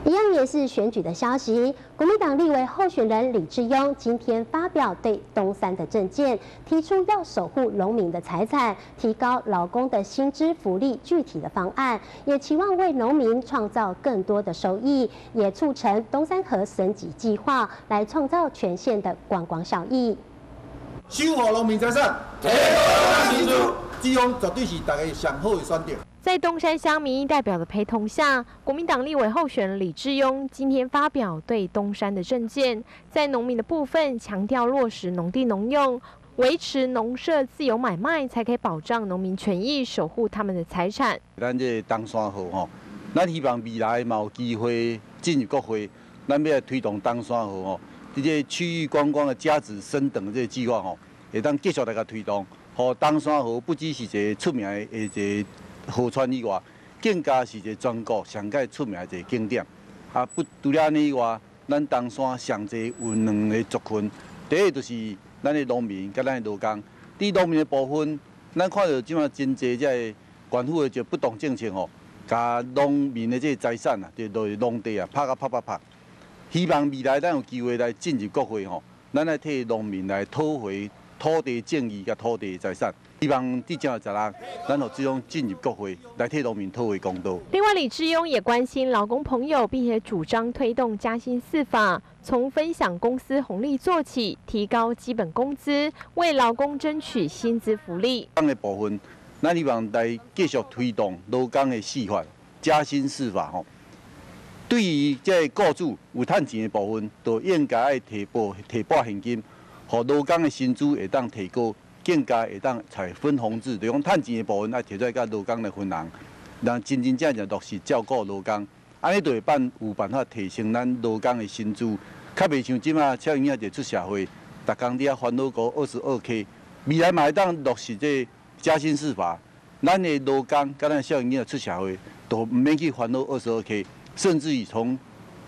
一样也是选举的消息，国民党立委候选人李志庸今天发表对东山的政见，提出要守护农民的财产，提高劳工的薪资福利具体的方案，也期望为农民创造更多的收益，也促成东山河升级计划，来创造全县的观光效益。 守护农民财产，提高薪资，志庸绝对是大家上好的选择。 在东山乡民意代表的陪同下，国民党立委候选人李志庸今天发表对东山的政见，在农民的部分强调落实农地农用，维持农舍自由买卖，才可以保障农民权益，守护他们的财产。 咱这东山河吼，咱希望未来嘛有机会进入国会，咱要来推动东山河吼，这区域观光的价值升等这个计划吼，会当继续来个推动，互东山河不只是一个出名的一个 河川以外，更加是一个全国上界出名的一个景点。啊，不除了安尼以外，咱东山上济有两个族群，第一就是咱的农民甲咱的劳工。伫农民的部分，咱看到即马真济这县府的就不同政策吼，甲农民的这财产啊，就是农地啊，拍。希望未来咱有机会来进入国会吼，咱来替农民来讨回土地正义甲土地财产。 希望伫正16日，咱互这种进入国会来替农民讨回公道。 另外，李志庸也关心劳工朋友，并且主张推动加薪4法，从分享公司红利做起，提高基本工资，为劳工争取薪资福利。 党的部分，咱希望来继续推动劳工的4法，加薪4法吼。对于这雇主有趁钱的部分，就应该爱提拨现金，互劳工的薪资会当提高。 更加会当采分红制，就讲趁钱的部分爱摕出来甲劳工来分红，让真正落实照顾劳工，安尼就会有办法提升咱劳工的薪资，较袂像即马少年仔就出社会，逐工伫遐烦恼过22K， 未来嘛会当落实这加薪4法，咱的劳工甲咱少年仔出社会，都毋免去烦恼22K， 甚至于从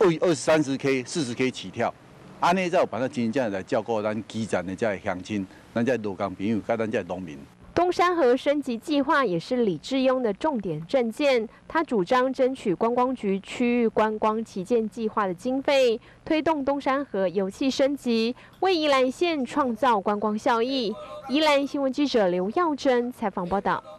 30K、40K 起跳。 安尼才有办法真正来照顾咱基层的这乡亲，咱这劳工朋友，甲咱这农民。 东山河升级计划也是李志庸的重点政见，他主张争取观光局区域观光旗舰计划的经费，推动东山河油气升级，为宜兰县创造观光效益。宜兰新闻记者刘耀珍采访报道。